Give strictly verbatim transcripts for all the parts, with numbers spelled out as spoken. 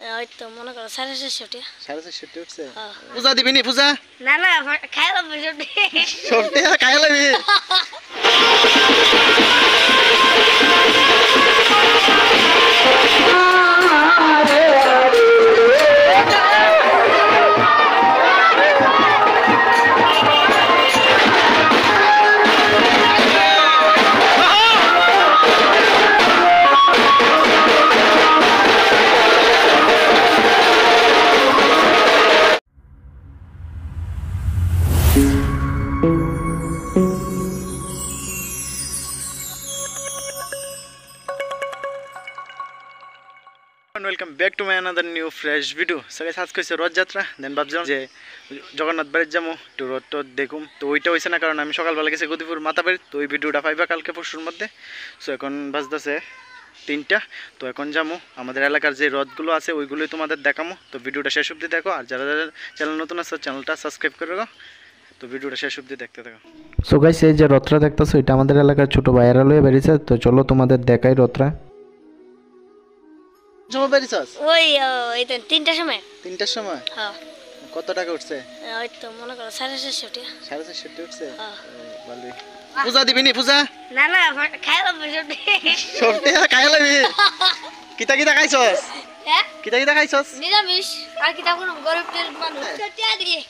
ওই তো মনে করো সাড়ে চারশো টাকা। সাড়ে চারশো টাকা উঠছে। পূজা দিবি নি পূজা? না না খাইলাম সবটি সবটি খাইলাবি। Welcome back to my another new fresh video. সবাই আজকে হয়েছে রথযাত্রা, দেন ভাবছিলাম যে জগন্নাথ বাড়ির যাবো একটু রথ টথ দেখুম, তো ওইটা হয়েছে না কারণ আমি সকালবেলা গেছি গদিপুর মাথা বাড়ি, তো ওই ভিডিওটা পাইবা কালকে পরশুর মধ্যে। সো এখন বাজতেছে তিনটা, তো এখন যাবো আমাদের এলাকার যে রথগুলো আছে ওইগুলোই তোমাদের দেখামো। তো ভিডিওটা শেষ অবধি দেখো, আর যারা যারা চ্যানেল নতুন আছে চ্যানেলটা সাবস্ক্রাইব করে রাখো। তো ভিডিওটা শেষ অবধি দেখতে থাকো। সো গাইস, এই যে রথটা দেখতেছো এটা আমাদের এলাকার ছোট ভাইয়েরা লয়ে বেরিয়েছে, তো চলো তোমাদের দেখাই রথটা। সময় বেরিয়েছস? ওই ওই তো তিনটার সময়। তিনটার সময়? হ্যাঁ। কত টাকা উঠছে? ওই তো মনে করো সাড়ে চারশো টাকা। সাড়ে চারশো টাকা উঠছে? হ্যাঁ। ভালোই। পূজা দিবি নি পূজা? না না খাইলাম সবটি সবটি খাইলাবি। কিতা কিতা খাইছস? হ্যাঁ কিতা কিতা খাইছস? নিরামিষ। আর কিতা কোন গরিবদের মানুষ টাকা দিয়ে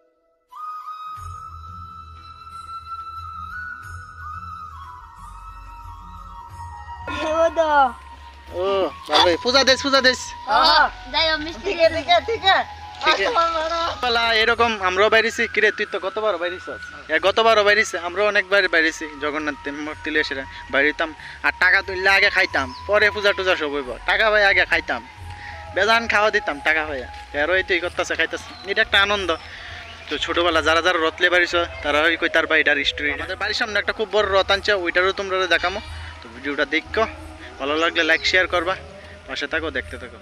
ওদো। ও ভালোই। পূজা দেস পূজা দেস। হ্যাঁ যাই মিষ্টি দিয়ে ঠিক আছে ঠিক আছে। এরকম আমরাও বাইরেছি। কিরে তুই তো গতবারও বাইরেছিস? গতবারও বাইরেছি, আমরাও অনেকবার বাইরেছি জগন্নাথ মূর্তি এসে বাইরেতাম। আর টাকা তুললে আগে খাইতাম, পরে পূজা টুজা সব হইব। টাকা ভাই আগে খাইতাম, বেজান খাওয়া দিতাম টাকা ভাইয়া। এর ওই তুই করতেছে খাইতেছে, এটা একটা আনন্দ। তো ছোটবেলা যারা যারা রথলে বাড়িছ তারা ওই কই তার বাড়িটার হিস্ট্রি। আমাদের বাড়ির সামনে একটা খুব বড় রথ আনছে, ওইটারও তোমরা দেখামো। তো ভিডিওটা দেখো, ভালো লাগলে লাইক শেয়ার করবা, পাশে থাকো, দেখতে থাকো।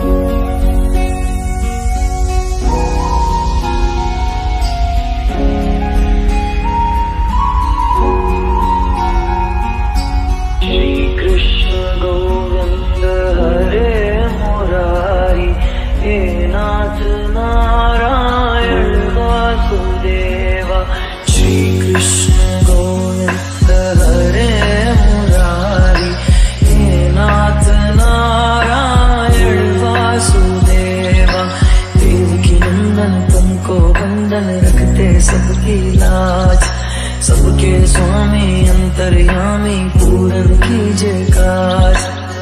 सबकी लाज सबके स्वामी अंतर्यामी पूरन कीजिए काज।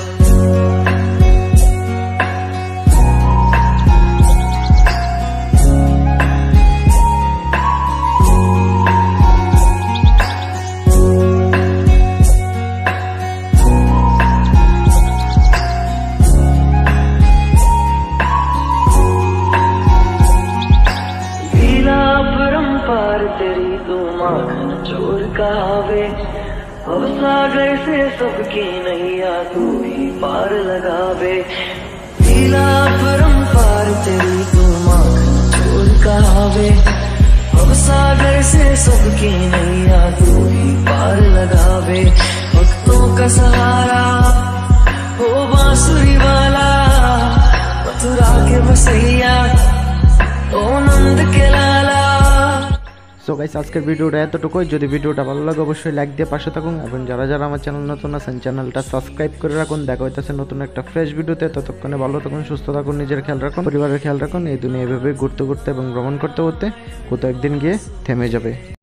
तेरी तो माखन चोर कहावे, अब सागर से सबकी नैया तू ही पार लगावे। लीला परंपार तेरी तो माखन चोर कहावे, अब सागर से सबकी नैया तू ही पार लगावे। भक्तों का सहारा हो बांसुरी वाला, मथुरा के बसैया ओ नंद के लाला। সো গাইস, আজকের ভিডিওটা এতটুকুই। যদি ভিডিওটা ভালো লাগে অবশ্যই লাইক দিয়ে পাশে থাকুন, এবং যারা যারা আমার চ্যানেল নতুন আছেন চ্যানেলটা সাবস্ক্রাইব করে রাখুন। দেখা হইতেছে নতুন একটা ফ্রেশ ভিডিওতে। ততক্ষণে ভালো থাকুন, সুস্থ থাকুন, নিজের খেয়াল রাখুন, পরিবারের খেয়াল রাখুন। এই দুনিয়া এভাবে ঘুরতে ঘুরতে এবং ভ্রমণ করতে করতে কোথাও একদিন গিয়ে থেমে যাবে।